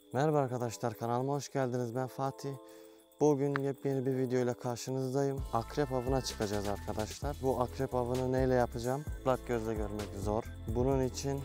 Merhaba arkadaşlar, kanalıma hoş geldiniz. Ben Fatih. Bugün yepyeni bir video ile karşınızdayım. Akrep avına çıkacağız arkadaşlar. Bu akrep avını neyle yapacağım? Çıplak gözle görmek zor. Bunun için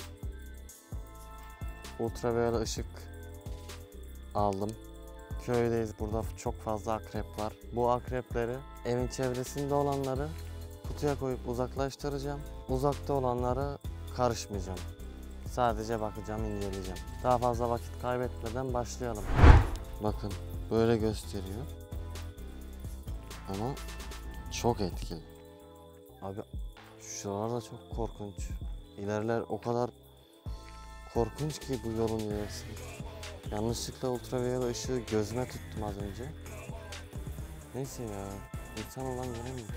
ultraviyole ışık aldım. Köydeyiz. Burada çok fazla akrep var. Bu akrepleri, evin çevresinde olanları kutuya koyup uzaklaştıracağım. Uzakta olanlara karışmayacağım. Sadece bakacağım, inceleyeceğim. Daha fazla vakit kaybetmeden başlayalım. Bakın böyle gösteriyor. Ama çok etkili. Abi şuralar da çok korkunç. İlerler o kadar korkunç ki bu yolun ilerisi. Yanlışlıkla ultraviyole ışığı gözüme tuttum az önce. Neyse ya. İnsan olan yere mi?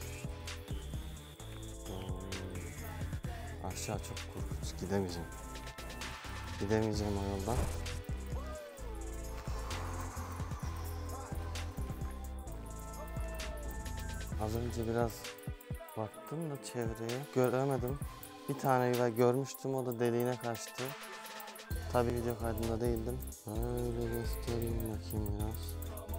Aşağı çok korkunç. Gidemeyeceğim. Gidemeyeceğim o yoldan. Az önce biraz baktım da çevreye. Göremedim. Bir tane görmüştüm, o da deliğine kaçtı. Tabii video kaydında değildim. Öyle göstereyim bakayım biraz.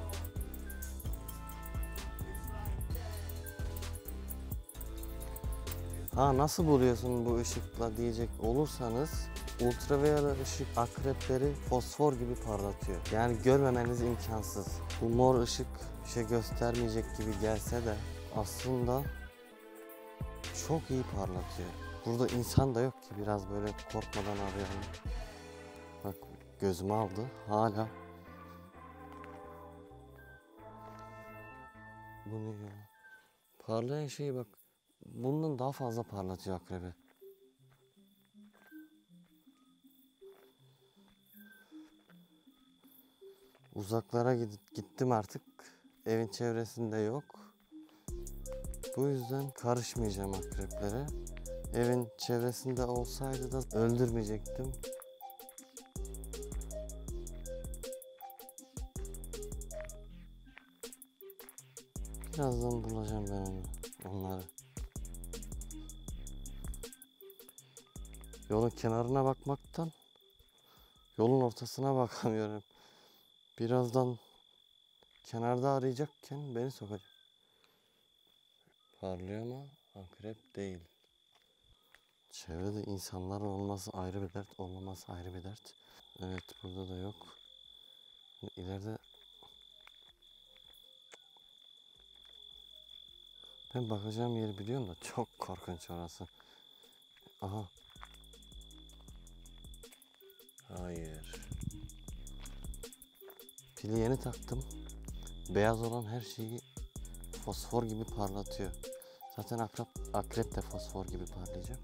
Nasıl buluyorsun bu ışıkla diyecek olursanız, ultraviyole ışık akrepleri fosfor gibi parlatıyor. Yani görmemeniz imkansız. Bu mor ışık bir şey göstermeyecek gibi gelse de aslında çok iyi parlatıyor. Burada insan da yok ki, biraz böyle korkmadan arayalım. Bak gözümü aldı hala. Bu ne ya? Parlayan şeyi bak. Bundan daha fazla parlatıyor akrebi. Uzaklara gittim artık. Evin çevresinde yok. Bu yüzden karışmayacağım akreplere. Evin çevresinde olsaydı da öldürmeyecektim. Birazdan bulacağım ben onları. Yolun kenarına bakmaktan yolun ortasına bakamıyorum. Birazdan kenarda arayacakken beni sokacak. Parlıyor ama akrep değil. Çevrede insanların olması ayrı bir dert, olmaması ayrı bir dert. Evet, burada da yok. İleride ben bakacağım yeri biliyorum da çok korkunç orası. Aha. Hayır. Pili yeni taktım. Beyaz olan her şeyi fosfor gibi parlatıyor. Zaten akrep de fosfor gibi parlayacak.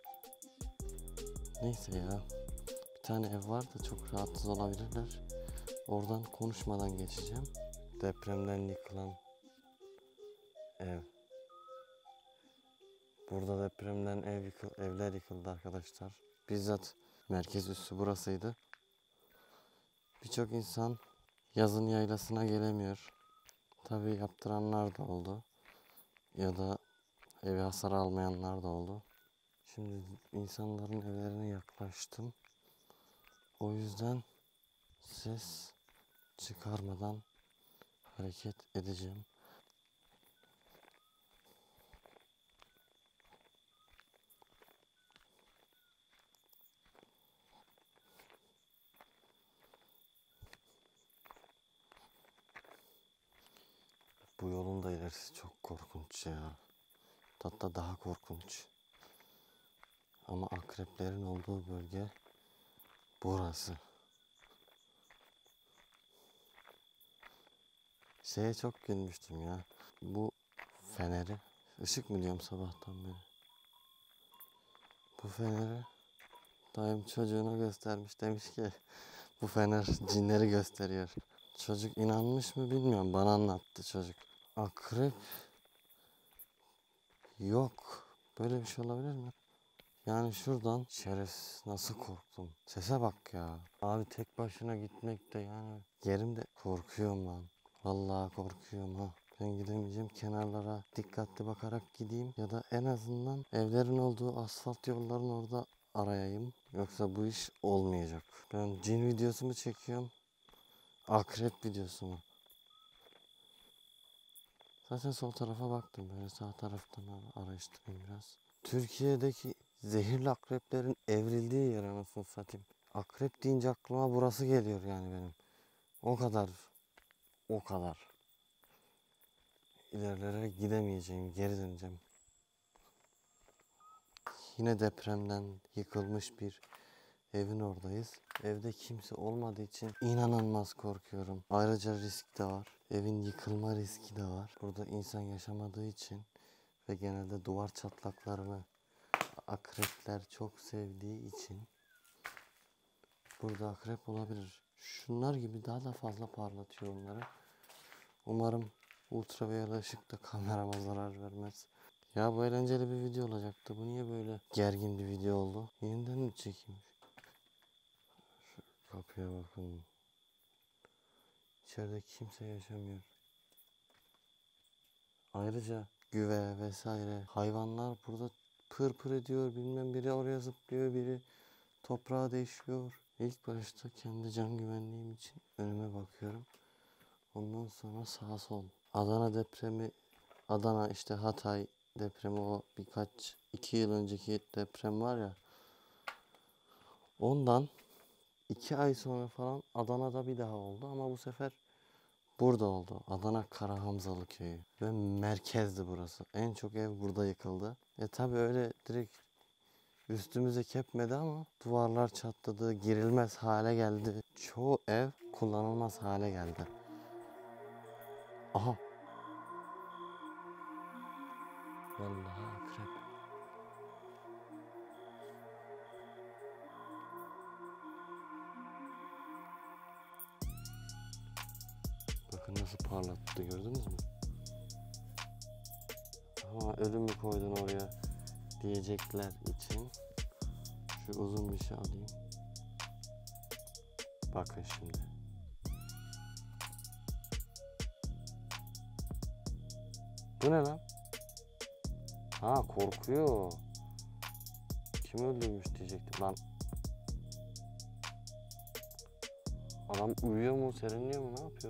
Neyse ya. Bir tane ev var da çok rahatsız olabilirler. Oradan konuşmadan geçeceğim. Depremden yıkılan ev. Burada depremden evler yıkıldı arkadaşlar. Bizzat merkez üssü burasıydı. Birçok insan yazın yaylasına gelemiyor. Tabii yaptıranlar da oldu. Ya da evi hasar almayanlar da oldu. Şimdi insanların evlerine yaklaştım. O yüzden ses çıkarmadan hareket edeceğim. Bu yolun da ilerisi çok korkunç ya. Hatta daha korkunç. Ama akreplerin olduğu bölge burası. Şeye çok gülmüştüm ya. Bu feneri, ışık mı diyorum sabahtan beri. Bu feneri dayım çocuğuna göstermiş, demiş ki bu fener cinleri gösteriyor. Çocuk inanmış mı bilmiyorum, bana anlattı çocuk. Akrep yok. Böyle bir şey olabilir mi? Yani şuradan şerefsiz, nasıl korktum. Sese bak ya. Abi tek başına gitmek de yani yerimde, korkuyorum lan. Vallahi korkuyorum ha. Ben gidemeyeceğim, kenarlara dikkatli bakarak gideyim ya da en azından evlerin olduğu asfalt yolların orada arayayım. Yoksa bu iş olmayacak. Ben cin videosu mu çekiyorum? Akrep videosu mu? Zaten sol tarafa baktım. Böyle sağ taraftan araştırayım biraz. Türkiye'deki zehirli akreplerin evrildiği yer anasını satayım. Akrep deyince aklıma burası geliyor yani benim. O kadar. O kadar. İlerlere gidemeyeceğim. Geri döneceğim. Yine depremden yıkılmış bir evin oradayız. Evde kimse olmadığı için inanılmaz korkuyorum. Ayrıca risk de var. Evin yıkılma riski de var. Burada insan yaşamadığı için ve genelde duvar çatlaklarını akrepler çok sevdiği için burada akrep olabilir. Şunlar gibi daha da fazla parlatıyor onları. Umarım ultraviyole ışık da kamerama zarar vermez. Ya bu eğlenceli bir video olacaktı. Bu niye böyle gergin bir video oldu? Yeniden mi çekeyim? Şu kapıya bakın. İçeride kimse yaşamıyor. Ayrıca güve vesaire hayvanlar burada pır pır ediyor. Bilmem biri oraya zıplıyor, biri toprağa değişiyor. İlk başta kendi can güvenliğim için önüme bakıyorum. Ondan sonra sağa sol. Adana depremi, Adana işte Hatay depremi, o 2 yıl önceki deprem var ya. Ondan 2 ay sonra falan Adana'da bir daha oldu ama bu sefer burada oldu. Adana Karahamzalı köyü ve merkezdi burası. En çok ev burada yıkıldı. Tabi öyle direkt üstümüze kepmedi ama duvarlar çatladı, girilmez hale geldi. Çoğu ev kullanılmaz hale geldi. Aha. Vallahi akrep. Bakın nasıl parlattı, gördünüz mü? Ama ölü mü koydun oraya diyecekler için şu uzun bir şey alayım. Bakın şimdi. Bu ne lan? Ha, korkuyor. Kim öldürmüş diyecektim lan. Adam uyuyor mu, serinliyor mu, ne yapıyor?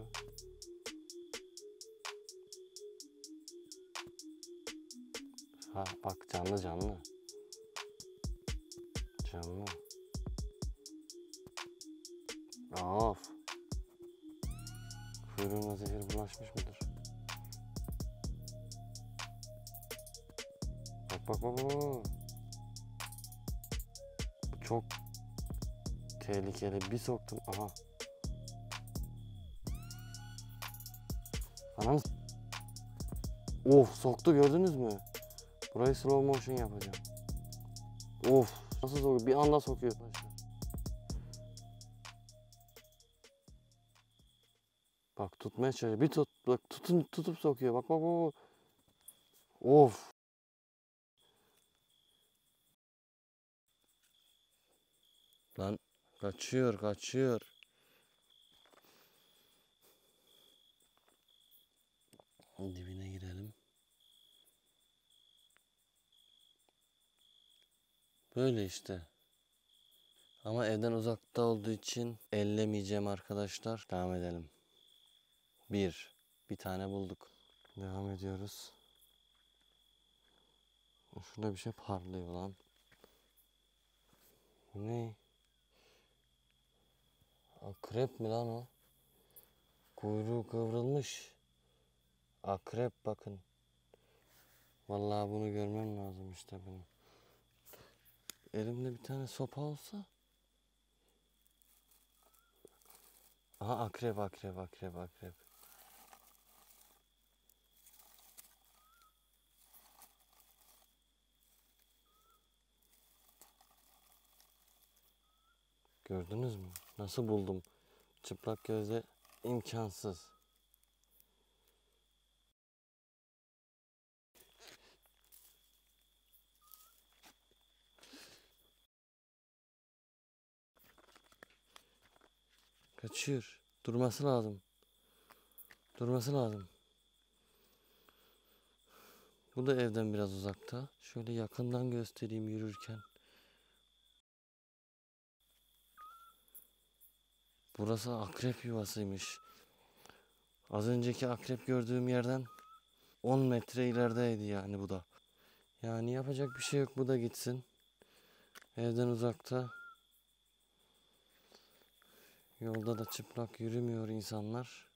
Ha bak, canlı canlı. Canlı. Of. Kuyruğuna zehir bulaşmış mıdır? Bak bak bak bak. Bu çok tehlikeli. Bir soktum. Aha. Anam. Of, soktu, gördünüz mü? Burayı slow motion yapacağım. Of. Nasıl sokuyor? Bir anda sokuyor. Bak, tutmaya çalışıyor. Bir tut. Bak, tutup sokuyor. Bak bak bak. Of. Lan kaçıyor kaçıyor. Dibine girelim. Böyle işte. Ama evden uzakta olduğu için ellemeyeceğim arkadaşlar. Devam edelim. Bir tane bulduk. Devam ediyoruz. Şurada bir şey parlıyor lan. Ne? Akrep mi lan o? Kuyruğu kıvrılmış. Akrep, bakın. Vallahi bunu görmem lazım işte benim. Elimde bir tane sopa olsa. Aha, akrep akrep akrep akrep. Gördünüz mü? Nasıl buldum? Çıplak gözle imkansız. Kaçıyor. Durması lazım. Durması lazım. Bu da evden biraz uzakta. Şöyle yakından göstereyim yürürken. Burası akrep yuvasıymış. Az önceki akrep gördüğüm yerden 10 metre ilerideydi yani bu da. Yani yapacak bir şey yok, bu da gitsin. Evden uzakta. Yolda da çıplak yürümüyor insanlar.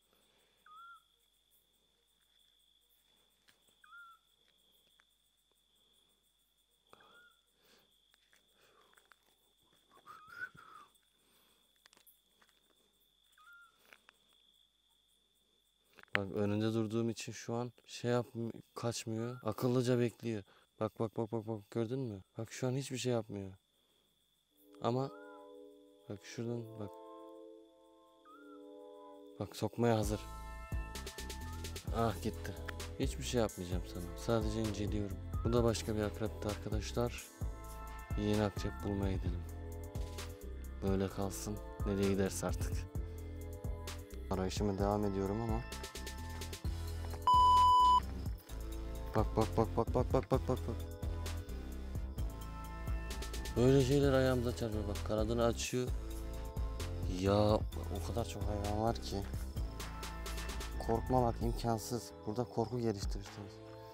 Bak önünde durduğum için şu an kaçmıyor. Akıllıca bekliyor. Bak bak bak bak bak, gördün mü? Bak şu an hiçbir şey yapmıyor. Ama bak şuradan bak. Bak sokmaya hazır. Ah gitti. Hiçbir şey yapmayacağım sana. Sadece inceliyorum. Bu da başka bir akrepti arkadaşlar. Yeni akrep bulmaya gidelim. Böyle kalsın. Nereye giderse artık. Arayışıma devam ediyorum ama. Bak bak bak bak bak bak bak bak bak. Böyle şeyler ayağımıza çarpıyor. Bak kanadını açıyor. Ya o kadar çok hayvan var ki. Korkmamak imkansız. Burada korku geliştirirsiniz.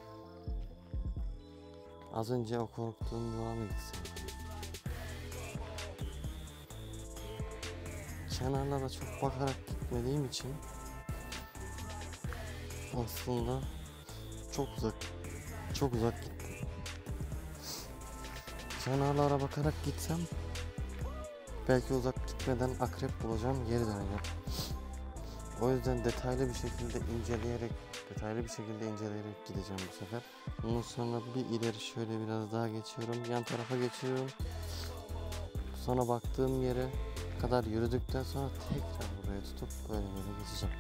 Az önce o korktuğum yola mı gitsem? Kenarlara çok bakarak gitmediğim için aslında çok uzak gittim. Kenarlara bakarak gitsem belki uzak gitmeden akrep bulacağım, geri döneceğim. O yüzden detaylı bir şekilde inceleyerek gideceğim bu sefer. Ondan sonra bir ileri şöyle biraz daha geçiyorum. Yan tarafa geçiyorum. Sonra baktığım yere kadar yürüdükten sonra tekrar buraya tutup böyle geçeceğim.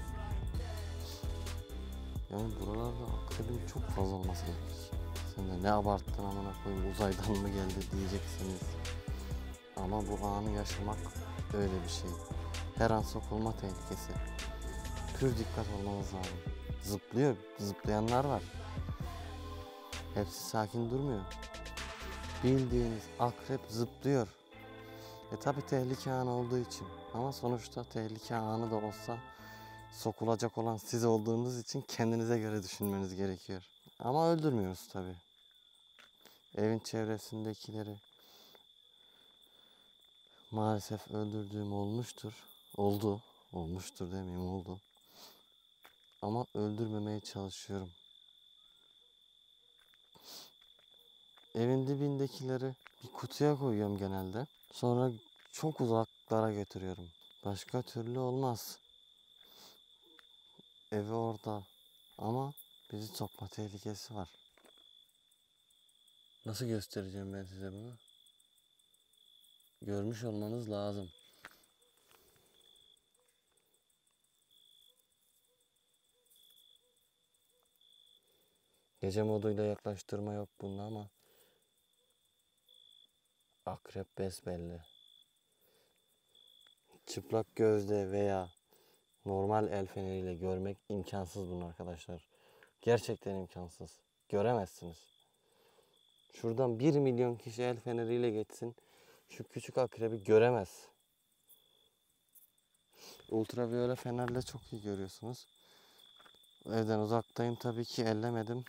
Yani buralarda akrebin çok fazla olması gerekir. Sen de ne abarttın amına koyayım, uzaydan mı geldi diyeceksiniz. Ama bu anı yaşamak öyle bir şey. Her an sokulma tehlikesi. Pür dikkat olmanız lazım. Zıplayanlar var. Hepsi sakin durmuyor. Bildiğiniz akrep zıplıyor. Tabi tehlike anı olduğu için. Ama sonuçta tehlike anı da olsa sokulacak olan siz olduğunuz için kendinize göre düşünmeniz gerekiyor. Ama öldürmüyoruz tabi. Evin çevresindekileri maalesef öldürdüğüm olmuştur. Olmuştur demeyeyim, oldu. Ama öldürmemeye çalışıyorum. Evin dibindekileri bir kutuya koyuyorum genelde. Sonra çok uzaklara götürüyorum. Başka türlü olmaz. Evi orada ama bizi sokma tehlikesi var. Nasıl göstereceğim ben size bunu? Görmüş olmanız lazım. Gece moduyla yaklaştırma yok bunda ama akrep besbelli. Çıplak gözle veya normal el feneriyle görmek imkansız bunu arkadaşlar. Gerçekten imkansız. Göremezsiniz. Şuradan 1 milyon kişi el feneriyle geçsin, şu küçük akrebi göremez. Ultraviyole fenerle çok iyi görüyorsunuz. Evden uzaktayım tabii ki, ellemedim.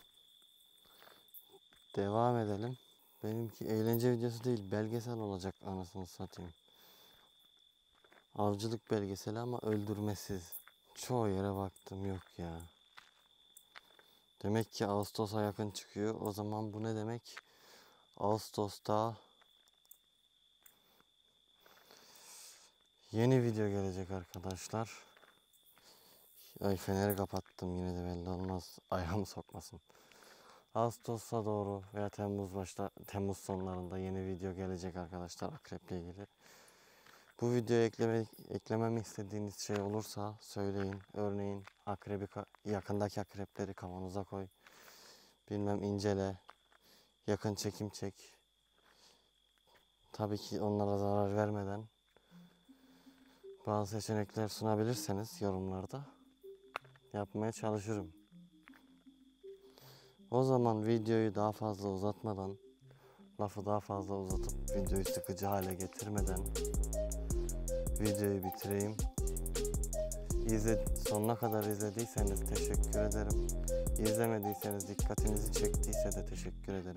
Devam edelim. Benimki eğlence videosu değil, belgesel olacak anasını satayım. Avcılık belgeseli ama öldürmesiz. Çoğu yere baktım, yok ya. Demek ki Ağustos'a yakın çıkıyor. O zaman bu ne demek? Ağustos'ta yeni video gelecek arkadaşlar. Ay feneri kapattım, yine de belli olmaz. Ayağımı sokmasın. Ağustos'a doğru veya Temmuz sonlarında yeni video gelecek arkadaşlar akreple ilgili. Bu videoya eklememi istediğiniz şey olursa söyleyin. Örneğin yakındaki akrepleri kavanoza koy. Bilmem incele. Yakın çekim çek. Tabii ki onlara zarar vermeden bazı seçenekler sunabilirseniz yorumlarda yapmaya çalışırım. O zaman videoyu daha fazla uzatmadan, lafı daha fazla uzatıp videoyu sıkıcı hale getirmeden videoyu bitireyim. Sonuna kadar izlediyseniz teşekkür ederim. İzlemediyseniz, dikkatinizi çektiyse de teşekkür ederim.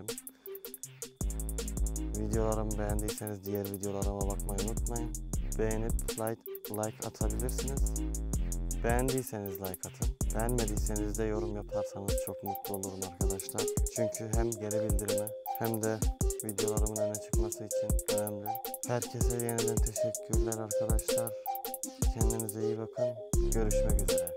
Videolarımı beğendiyseniz diğer videolarıma bakmayı unutmayın. Beğenip like atabilirsiniz. Beğendiyseniz like atın. Beğenmediyseniz de yorum yaparsanız çok mutlu olurum arkadaşlar. Çünkü hem geri bildirime hem de videolarımın öne çıkması için önemli. Herkese yeniden teşekkürler arkadaşlar. Kendinize iyi bakın. Görüşmek üzere.